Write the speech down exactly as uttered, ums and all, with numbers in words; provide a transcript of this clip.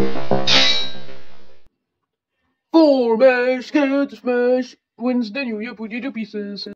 Four mash, scared to smash. Wins the New Year, put you to pieces.